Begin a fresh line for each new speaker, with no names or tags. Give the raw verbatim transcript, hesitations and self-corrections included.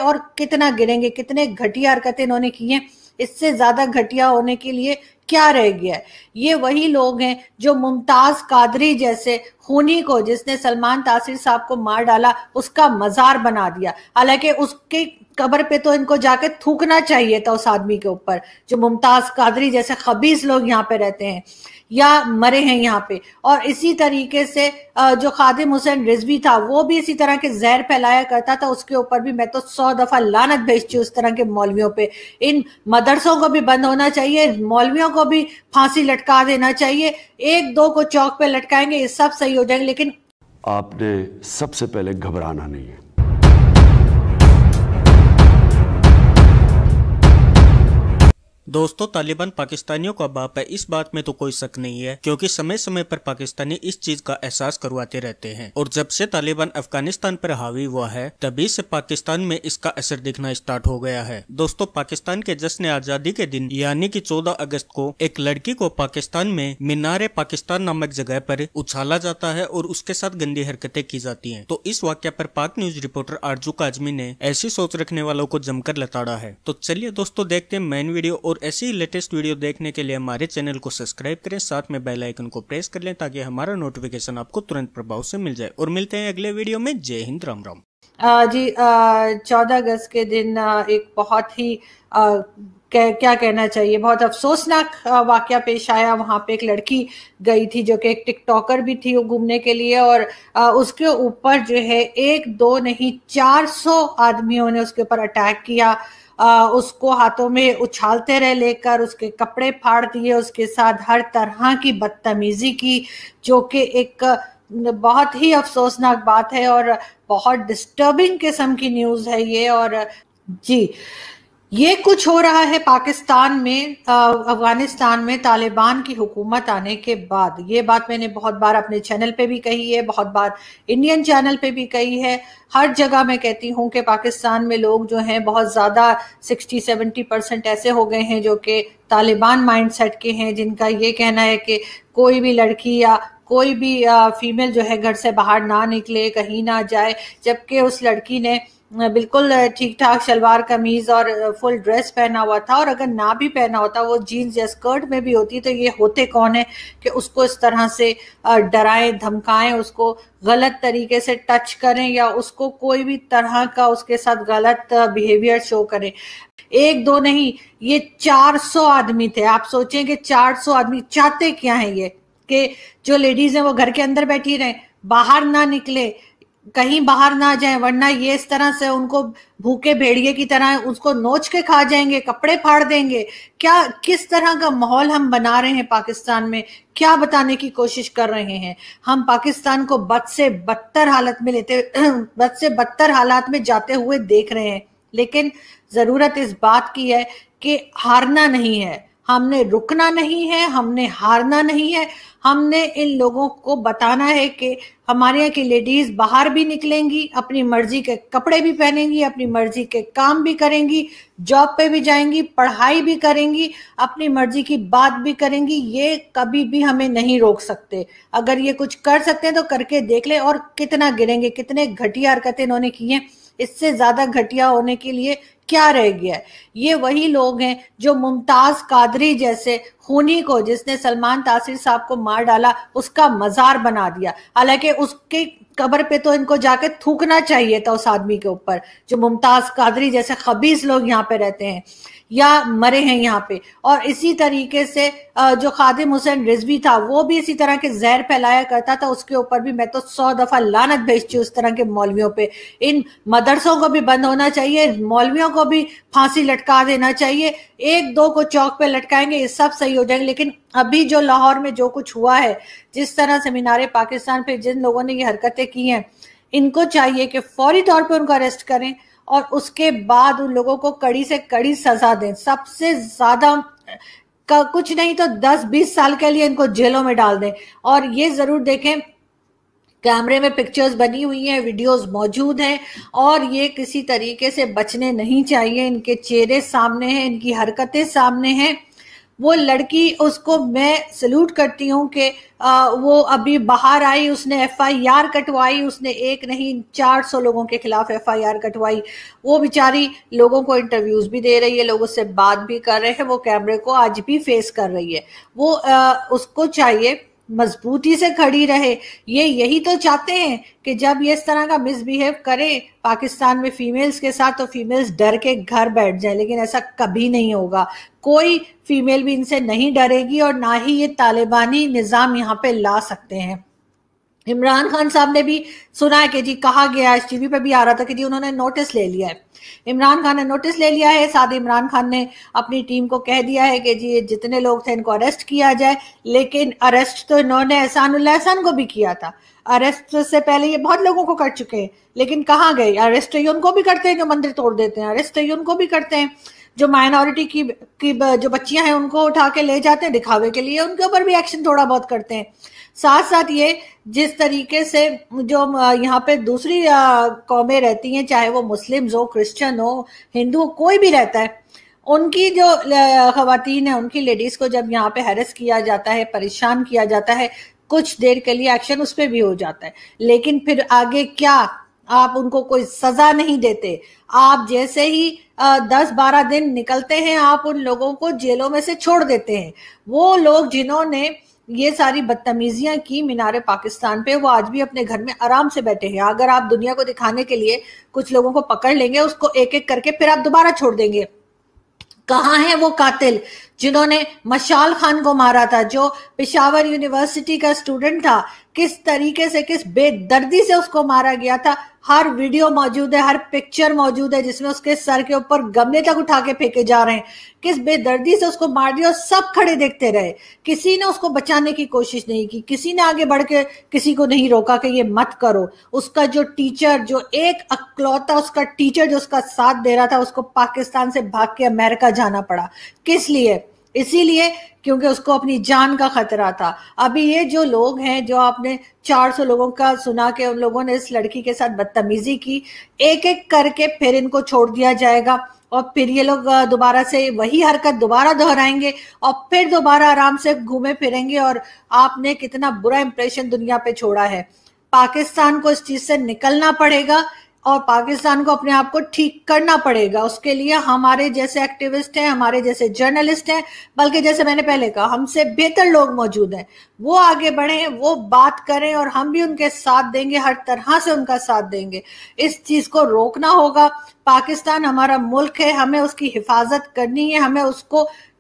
اور کتنا گریں گے. کتنے گھٹیا حرکتیں انہوں نے کی ہیں, اس سے زیادہ گھٹیا ہونے کے لیے کیا رہ گیا ہے. یہ وہی لوگ ہیں جو ممتاز قادری جیسے خونی کو, جس نے سلمان تاثیر صاحب کو مار ڈالا, اس کا مزار بنا دیا. حالانکہ اس کی قبر پہ تو ان کو جا کے تھوکنا چاہیے تھا اس آدمی کے اوپر, جو ممتاز قادری جیسے خبیث لوگ یہاں پہ رہتے ہیں یا مرے ہیں یہاں پہ. اور اسی طریقے سے جو خادم حسین رضوی تھا, وہ بھی اسی طرح کے زہر پھیلایا کرتا تھا, اس کے اوپر بھی میں تو سو دفعہ لعنت بھیجتی ہوں اس طرح کے مولویوں پہ. ان مدرسوں کو بھی بند ہونا چاہیے, مولویوں کو بھی پھانسی لٹکا دینا چاہیے. ایک دو کو چوک پہ لٹکائیں گے, یہ سب صحیح ہو جائیں گے. لیکن
آپ نے سب سے پہلے گھبرانا نہیں ہے.
دوستو, طالبان پاکستانیوں کا باپ ہے, اس بات میں تو کوئی شک نہیں ہے, کیونکہ سمے سمے پر پاکستانی اس چیز کا احساس کرواتے رہتے ہیں. اور جب سے طالبان افغانستان پر حاوی ہوا ہے, تبھی سے پاکستان میں اس کا اثر دکھنا اسٹارٹ ہو گیا ہے. دوستو, پاکستان کے جشن آزادی کے دن یعنی کہ چودہ اگست کو ایک لڑکی کو پاکستان میں مینار پاکستان نامک جگہ پر اچھالا جاتا ہے اور اس کے ساتھ گندی حرکتیں کی جاتی ہیں. تو اس واقعہ پر پاک نیوز رپورٹر آرزو کاظمی نے ایسی سوچ رکھنے والوں کو جم کر لتاڑا ہے. تو چلیے دوستو, دیکھتے ہیں مین ویڈیو. اور ایسی لیٹسٹ ویڈیو دیکھنے کے لیے ہمارے چینل کو سبسکرائب کریں, ساتھ میں بیل آئیکن کو پریس کر لیں تاکہ ہمارا نوٹیفیکیشن آپ کو ترنت پربھاؤ سے مل جائے. اور ملتے ہیں اگلے ویڈیو میں. جے ہند, رام رام.
جی, چودہ اگست کے دن ایک بہت ہی کیا کہنا چاہیے, بہت افسوسناک واقعہ پیش آیا. وہاں پہ ایک لڑکی گئی تھی جو کہ ایک ٹک ٹاکر بھی تھی, وہ گھومنے کے لیے, اور اس کے اوپر جو ہے ایک دو نہیں چار سو آدمیوں نے اس کے اوپر اٹیک کیا. اس کو ہاتھوں میں اچھالتے رہے لے کر, اس کے کپڑے پھاڑ دیے, اس کے ساتھ ہر طرح کی بدتمیزی کی, جو کہ ایک بہت ہی افسوسناک بات ہے اور بہت ڈسٹربنگ قسم کی نیوز ہے یہ. اور جی, یہ کچھ ہو رہا ہے پاکستان میں, افغانستان میں طالبان کی حکومت آنے کے بعد. یہ بات میں نے بہت بار اپنے چینل پہ بھی کہی ہے, بہت بار انڈین چینل پہ بھی کہی ہے. ہر جگہ میں کہتی ہوں کہ پاکستان میں لوگ جو ہیں بہت زیادہ سکسٹی سیونٹی پرسنٹ ایسے ہو گئے ہیں جو کہ طالبان مائنڈ سیٹ کے ہیں, جن کا یہ کہنا ہے کہ کوئی بھی لڑکی یا کوئی بھی فیمیل جو ہے گھر سے باہر نہ نکلے, کہیں نہ جائے. جبکہ اس لڑکی نے بالکل ٹھیک ٹھاک شلوار قمیض اور فل ڈریس پہنا ہوا تھا, اور اگر نہ بھی پہنا ہوتا, وہ جینز یا اسکرٹ میں بھی ہوتی, تو یہ ہوتے کون ہیں کہ اس کو اس طرح سے ڈرائیں, دھمکائیں, اس کو غلط طریقے سے ٹچ کریں, یا اس کو کوئی بھی طرح کا اس کے ساتھ غلط بیہیویئر شو کریں. ایک دو نہیں, یہ چار سو آدمی تھے. آپ سوچیں کہ چار سو آدمی چاہتے کیا ہیں یہ, کہ جو لیڈیز ہیں وہ گھر کے اندر بیٹھی رہیں, باہر نہ نکلے, کہیں باہر نہ جائیں, ورنہ یہ اس طرح سے ان کو بھوکے بھیڑیے کی طرح اس کو نوچ کے کھا جائیں گے, کپڑے پھاڑ دیں گے. کیا کس طرح کا ماحول ہم بنا رہے ہیں پاکستان میں, کیا بتانے کی کوشش کر رہے ہیں. ہم پاکستان کو بد سے بدتر حالت میں لیتے بد سے بدتر حالات میں جاتے ہوئے دیکھ رہے ہیں. لیکن ضرورت اس بات کی ہے کہ ہارنا نہیں ہے, ہم نے رکنا نہیں ہے, ہم نے ہارنا نہیں ہے. ہم نے ان لوگوں کو بتانا ہے کہ ہمارے یہاں کی لیڈیز باہر بھی نکلیں گی, اپنی مرضی کے کپڑے بھی پہنیں گی, اپنی مرضی کے کام بھی کریں گی, جاب پہ بھی جائیں گی, پڑھائی بھی کریں گی, اپنی مرضی کی بات بھی کریں گی. یہ کبھی بھی ہمیں نہیں روک سکتے. اگر یہ کچھ کر سکتے ہیں تو کر کے دیکھ لیں. اور کتنا گریں گے, کتنے گھٹیا حرکتیں انہوں نے کی ہیں, اس سے زیادہ گھٹیا ہونے کے لیے کیا رہ گیا ہے. یہ وہی لوگ ہیں جو ممتاز قادری جیسے خونی کو, جس نے سلمان تاثیر صاحب کو مار ڈالا, اس کا مزار بنا دیا. حالانکہ اس کی قبر پہ تو ان کو جا کے تھوکنا چاہیے تھا اس آدمی کے اوپر, جو ممتاز قادری جیسے خبیث لوگ یہاں پہ رہتے ہیں یا مرے ہیں یہاں پہ. اور اسی طریقے سے جو خادم حسین رضوی تھا, وہ بھی اسی طرح کے زہر پھیلایا کرتا تھا, اس کے اوپر بھی میں تو سو دفعہ لعنت بھیجتی ہوں اس طرح کے مولویوں پہ. ان مدرسوں کو بھی بند ہونا چاہیے, مولویوں کو بھی پھانسی لٹکا دینا چاہیے. ایک دو کو چوک پہ لٹکائیں گے, یہ سب صحیح ہو جائیں گے. لیکن ابھی جو لاہور میں جو کچھ ہوا ہے, جس طرح سے مینار پاکستان پہ جن لوگوں نے یہ حرکتیں کی ہیں, ان کو چاہیے کہ فوری طور پہ ان کو اریسٹ کریں, اور اس کے بعد ان لوگوں کو کڑی سے کڑی سزا دیں. سب سے زیادہ کچھ نہیں تو دس بیس سال کے لیے ان کو جیلوں میں ڈال دیں. اور یہ ضرور دیکھیں, کیمرے میں پکچرز بنی ہوئی ہیں, ویڈیوز موجود ہیں, اور یہ کسی طریقے سے بچنے نہیں چاہیے. ان کے چہرے سامنے ہیں, ان کی حرکتیں سامنے ہیں. وہ لڑکی اس کو میں سلوٹ کرتی ہوں کہ وہ ابھی باہر آئی, اس نے ایف آئی آر کٹوائی, اس نے ایک نہیں چار سو لوگوں کے خلاف ایف آئی آر کٹوائی. وہ بیچاری لوگوں کو انٹرویوز بھی دے رہی ہے, لوگوں سے بات بھی کر رہے ہیں, وہ کیمرے کو آج بھی فیس کر رہی ہے. وہ اس کو چاہیے مضبوطی سے کھڑی رہے. یہ یہی تو چاہتے ہیں کہ جب یہ اس طرح کا مس بیہیو کریں پاکستان میں فیمیلز کے ساتھ تو فیمیلز ڈر کے گھر بیٹھ جائیں, لیکن ایسا کبھی نہیں ہوگا. کوئی فیمیل بھی ان سے نہیں ڈرے گی اور نہ ہی یہ طالبانی نظام یہاں پہ لا سکتے ہیں. عمران خان صاحب نے بھی سنا ہے کہ جی کہا گیا, اس ٹی وی پہ بھی آ رہا تھا کہ جی انہوں نے نوٹس لے لیا ہے. عمران خان نے نوٹس لے لیا ہے. ساتھ عمران خان نے اپنی ٹیم کو کہہ دیا ہے کہ جی جتنے لوگ تھے ان کو اریسٹ کیا جائے. لیکن اریسٹ تو انہوں نے احسان اللہ احسان کو بھی کیا تھا. اریسٹ سے پہلے یہ بہت لوگوں کو کر چکے ہیں, لیکن کہاں گئے؟ اریسٹ تو یہ ان کو بھی کرتے ہیں جو مندر توڑ دیتے ہیں, اریسٹ تو یہ ان کو بھی کرتے ہیں جو مائنورٹی کی کی جو بچیاں ہیں ان کو اٹھا کے لے جاتے ہیں دکھاوے کے لیے, ان کے اوپر بھی ایکشن تھوڑا بہت کرتے ہیں. ساتھ ساتھ یہ جس طریقے سے جو یہاں پہ دوسری قومیں رہتی ہیں, چاہے وہ مسلمز ہو, کرسچن ہو, ہندو, کوئی بھی رہتا ہے, ان کی جو خواتین ہیں, ان کی لیڈیز کو جب یہاں پہ ہیرس کیا جاتا ہے, پریشان کیا جاتا ہے, کچھ دیر کے لیے ایکشن اس پہ بھی ہو جاتا ہے, لیکن پھر آگے کیا؟ آپ ان کو کوئی سزا نہیں دیتے. آپ جیسے ہی دس بارہ دن نکلتے ہیں آپ ان لوگوں کو جیلوں میں سے چھوڑ دیتے ہیں. وہ لوگ جنہوں نے یہ ساری بدتمیزیاں کی مینار پاکستان پہ, وہ آج بھی اپنے گھر میں آرام سے بیٹھے ہیں. اگر آپ دنیا کو دکھانے کے لیے کچھ لوگوں کو پکڑ لیں گے, اس کو ایک ایک کر کے پھر آپ دوبارہ چھوڑ دیں گے. کہاں ہیں وہ قاتل جنہوں نے مشال خان کو مارا تھا, جو پشاور یونیورسٹی کا اسٹوڈنٹ تھا؟ کس طریقے سے, کس بے دردی سے اس کو مارا گیا تھا. ہر ویڈیو موجود ہے, ہر پکچر موجود ہے جس میں اس کے سر کے اوپر گملے تک اٹھا کے پھینکے جا رہے ہیں. کس بے دردی سے اس کو مار دیا, سب کھڑے دیکھتے رہے. کسی نے اس کو بچانے کی کوشش نہیں کی, کسی نے آگے بڑھ کے کسی کو نہیں روکا کہ یہ مت کرو. اس کا جو ٹیچر, جو ایک اکلوتا اس کا ٹیچر جو اس کا ساتھ دے رہا تھا, اس کو پاکستان سے بھاگ کے امریکہ جانا پڑا. کس لیے؟ اسی لیے کیونکہ اس کو اپنی جان کا خطرہ تھا. ابھی یہ جو لوگ ہیں, جو آپ نے چار سو لوگوں کا سنا کہ ان لوگوں نے اس لڑکی کے ساتھ بدتمیزی کی, ایک ایک کر کے پھر ان کو چھوڑ دیا جائے گا, اور پھر یہ لوگ دوبارہ سے وہی حرکت دوبارہ دہرائیں گے, اور پھر دوبارہ آرام سے گھومے پھریں گے. اور آپ نے کتنا برا امپریشن دنیا پہ چھوڑا ہے. پاکستان کو اس چیز سے نکلنا پڑے گا, اور پاکستان کو اپنے آپ کو ٹھیک کرنا پڑے گا. اس کے لیے ہمارے جیسے ایکٹیوسٹ ہیں, ہمارے جیسے جرنلسٹ ہیں, بلکہ جیسے میں نے پہلے کہا ہم سے بہتر لوگ موجود ہیں, وہ آگے بڑھیں, وہ بات کریں, اور ہم بھی ان کے ساتھ دیں گے, ہر طرح سے ان کا ساتھ دیں گے. اس چیز کو روکنا ہوگا. پاکستان ہمارا ملک ہے, ہمیں اس کی حفاظت کرنی ہے, ہمیں اس کو